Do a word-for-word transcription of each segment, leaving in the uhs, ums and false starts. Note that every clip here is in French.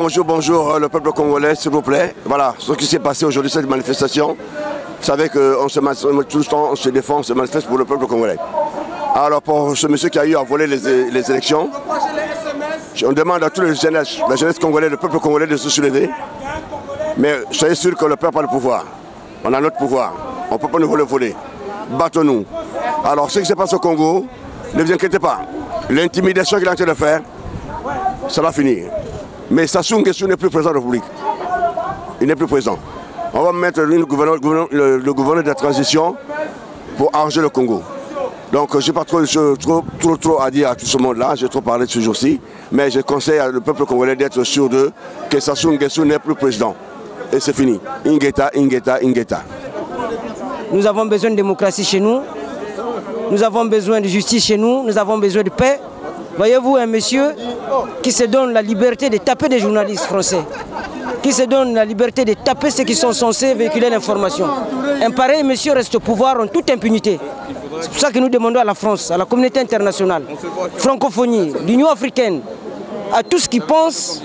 bonjour, bonjour le peuple congolais, s'il vous plaît. Voilà, ce qui s'est passé aujourd'hui, cette manifestation. Vous savez que on se, tout le temps, on se défend, on se manifeste pour le peuple congolais. Alors pour ce monsieur qui a eu à voler les, les élections, on demande à tous les jeunesse, la jeunesse congolaise, le peuple congolais de se soulever. Mais soyez sûr que le peuple a le pouvoir. On a notre pouvoir. On ne peut pas nous le voler. Battons-nous. Alors ce qui se passe au Congo, ne vous inquiétez pas. L'intimidation qu'il est en train de faire, ça va finir. Mais Sassou Nguesso n'est plus présent en République. Il n'est plus présent. On va mettre le gouverneur, le, le gouverneur de la transition pour arranger le Congo. Donc je n'ai pas trop, trop, trop, trop à dire à tout ce monde-là, j'ai trop parlé de ce jour-ci, mais je conseille au peuple congolais d'être sûr d'eux que Sassou Nguesso n'est plus président. Et c'est fini. Ingeta, Ingeta, Ingeta. Nous avons besoin de démocratie chez nous, nous avons besoin de justice chez nous, nous avons besoin de paix. Voyez-vous un monsieur qui se donne la liberté de taper des journalistes français, qui se donne la liberté de taper ceux qui sont censés véhiculer l'information. Un pareil monsieur reste au pouvoir en toute impunité. C'est pour ça que nous demandons à la France, à la communauté internationale, francophonie, l'Union africaine, à tous qui pensent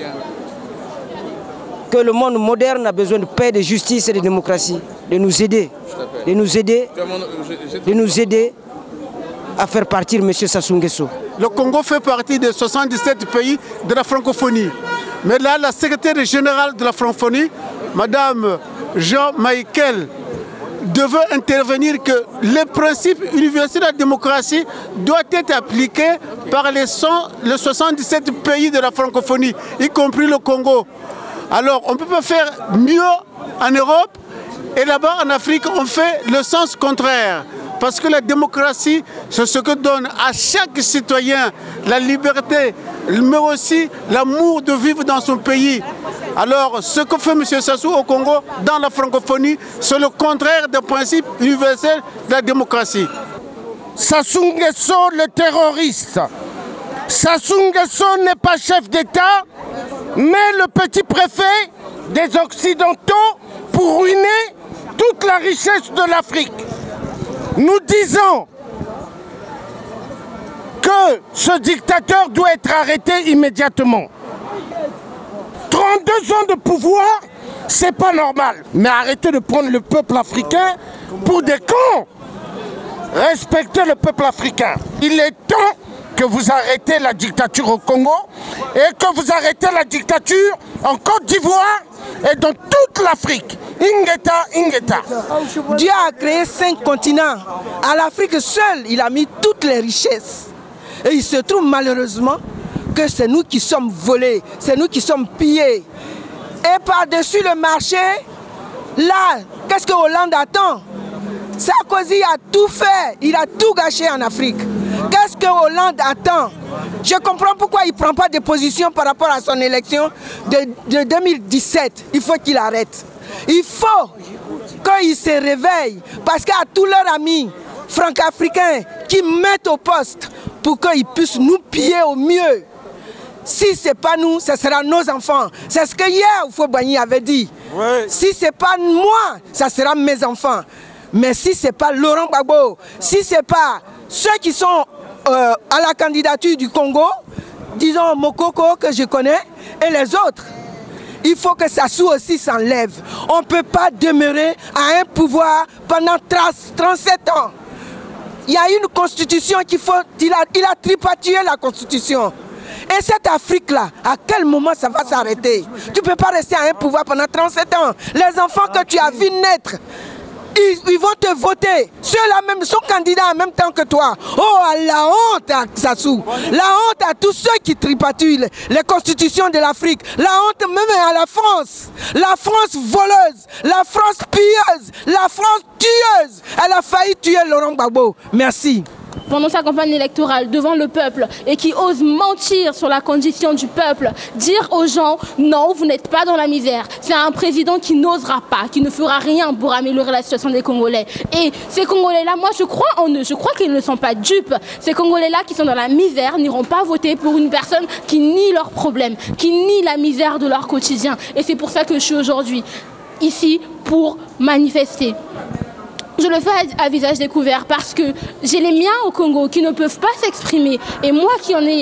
que le monde moderne a besoin de paix, de justice et de démocratie, de nous aider, de nous aider, de nous aider à faire partir M. Sassou Nguesso. Le Congo fait partie des soixante-dix-sept pays de la francophonie. Mais là, la secrétaire générale de la francophonie, Madame Jean-Michel, devait intervenir que les principes universels de la démocratie doivent être appliqués par les, les soixante-dix-sept pays de la francophonie, y compris le Congo. Alors, on ne peut pas faire mieux en Europe et là-bas en Afrique, on fait le sens contraire. Parce que la démocratie, c'est ce que donne à chaque citoyen la liberté, mais aussi l'amour de vivre dans son pays. Alors, ce que fait M. Sassou au Congo, dans la francophonie, c'est le contraire des principes universels de la démocratie. Sassou Nguesso, le terroriste. Sassou Nguesso n'est pas chef d'État, mais le petit préfet des Occidentaux pour ruiner toute la richesse de l'Afrique. Nous disons que ce dictateur doit être arrêté immédiatement. trente-deux ans de pouvoir, c'est pas normal. Mais arrêtez de prendre le peuple africain pour des cons. Respectez le peuple africain. Il est temps que vous arrêtez la dictature au Congo et que vous arrêtez la dictature en Côte d'Ivoire et dans toute l'Afrique. Ingeta, Ingeta. Dieu a créé cinq continents. À l'Afrique seule, il a mis toutes les richesses. Et il se trouve malheureusement que c'est nous qui sommes volés, c'est nous qui sommes pillés. Et par-dessus le marché, là, qu'est-ce que Hollande attend? Sarkozy a tout fait, il a tout gâché en Afrique. Qu'est-ce que Hollande attend? Je comprends pourquoi il ne prend pas de position par rapport à son élection de, de deux mille dix-sept. Il faut qu'il arrête. Il faut qu'ils se réveillent parce qu'il y a tous leurs amis franco-africains qui mettent au poste pour qu'ils puissent nous piller au mieux. Si ce n'est pas nous, ce sera nos enfants. C'est ce que hier Oufo-Boigny avait dit. Ouais. Si ce n'est pas moi, ce sera mes enfants. Mais si ce n'est pas Laurent Gbagbo, si ce n'est pas ceux qui sont euh, à la candidature du Congo, disons Mokoko que je connais, et les autres, il faut que Sassou aussi s'enlève. On ne peut pas demeurer à un pouvoir pendant trente-sept ans. Il y a une constitution qu'il faut... Il a, il a tripatué la constitution. Et cette Afrique-là, à quel moment ça va s'arrêter? Tu ne peux pas rester à un pouvoir pendant trente-sept ans. Les enfants que tu as vus naître, ils, ils vont te voter. Ceux-là même sont candidats en même temps que toi. Oh, la honte à Sassou. La honte à tous ceux qui tripatuent les, les constitutions de l'Afrique. La honte même à la France. La France voleuse. La France pilleuse. La France tueuse. Elle a failli tuer Laurent Gbagbo. Merci. Pendant sa campagne électorale devant le peuple et qui ose mentir sur la condition du peuple, dire aux gens non, vous n'êtes pas dans la misère. C'est un président qui n'osera pas, qui ne fera rien pour améliorer la situation des Congolais. Et ces Congolais-là, moi je crois en eux, je crois qu'ils ne sont pas dupes. Ces Congolais-là qui sont dans la misère n'iront pas voter pour une personne qui nie leurs problèmes, qui nie la misère de leur quotidien. Et c'est pour ça que je suis aujourd'hui ici pour manifester. Je le fais à visage découvert parce que j'ai les miens au Congo qui ne peuvent pas s'exprimer. Et moi qui en ai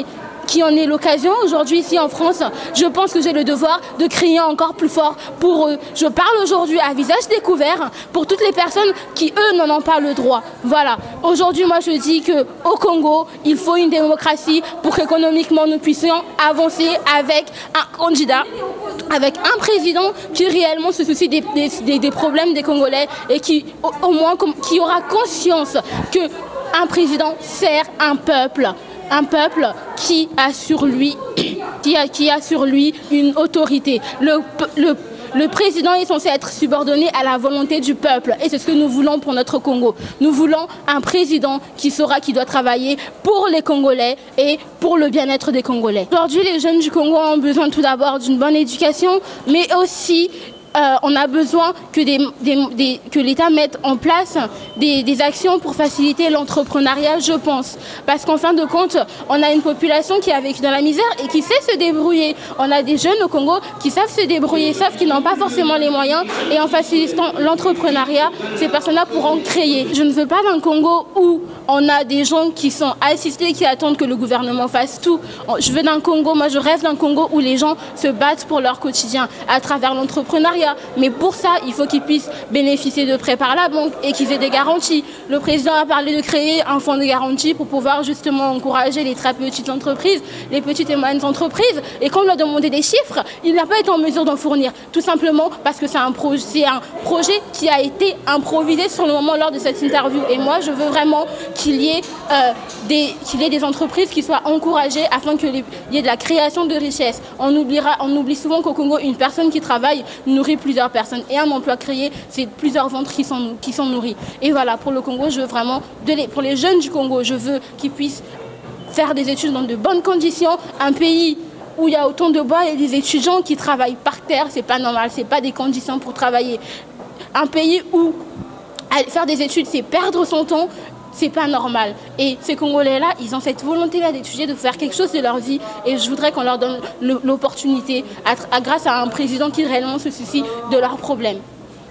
qui en est l'occasion aujourd'hui ici en France, je pense que j'ai le devoir de crier encore plus fort pour eux. Je parle aujourd'hui à visage découvert pour toutes les personnes qui, eux, n'en ont pas le droit. Voilà. Aujourd'hui, moi, je dis qu'au Congo, il faut une démocratie pour qu'économiquement, nous puissions avancer avec un candidat, avec un président qui réellement se soucie des, des, des problèmes des Congolais et qui, au, au moins, qui aura conscience qu'un président sert un peuple. Un peuple qui a sur lui, qui a, qui a sur lui une autorité. Le, le, le président est censé être subordonné à la volonté du peuple. Et c'est ce que nous voulons pour notre Congo. Nous voulons un président qui saura qu'il doit travailler pour les Congolais et pour le bien-être des Congolais. Aujourd'hui, les jeunes du Congo ont besoin tout d'abord d'une bonne éducation, mais aussi Euh, on a besoin que, des, des, des, que l'État mette en place des, des actions pour faciliter l'entrepreneuriat, je pense. Parce qu'en fin de compte, on a une population qui a vécu dans la misère et qui sait se débrouiller. On a des jeunes au Congo qui savent se débrouiller, savent qu'ils n'ont pas forcément les moyens. Et en facilitant l'entrepreneuriat, ces personnes-là pourront créer. Je ne veux pas d'un Congo où on a des gens qui sont assistés, qui attendent que le gouvernement fasse tout. Je veux d'un Congo, moi je rêve d'un Congo où les gens se battent pour leur quotidien à travers l'entrepreneuriat. Mais pour ça, il faut qu'ils puissent bénéficier de prêts par la banque et qu'ils aient des garanties. Le président a parlé de créer un fonds de garantie pour pouvoir justement encourager les très petites entreprises, les petites et moyennes entreprises. Et quand on lui a demandé des chiffres, il n'a pas été en mesure d'en fournir. Tout simplement parce que c'est un, pro un projet qui a été improvisé sur le moment lors de cette interview. Et moi, je veux vraiment qu'il y ait, euh, des, qu'il y ait des entreprises qui soient encouragées afin qu'il y ait de la création de richesses. On, oubliera, on oublie souvent qu'au Congo, une personne qui travaille nourrit plusieurs personnes et un emploi créé, c'est plusieurs ventres qui sont, qui sont nourris. Et voilà, pour le Congo, je veux vraiment, de les, pour les jeunes du Congo, je veux qu'ils puissent faire des études dans de bonnes conditions. Un pays où il y a autant de bois et des étudiants qui travaillent par terre, c'est pas normal, c'est pas des conditions pour travailler. Un pays où faire des études, c'est perdre son temps, c'est pas normal. Et ces Congolais-là, ils ont cette volonté-là d'étudier, de faire quelque chose de leur vie. Et je voudrais qu'on leur donne l'opportunité, grâce à un président qui réellement se soucie de leurs problèmes.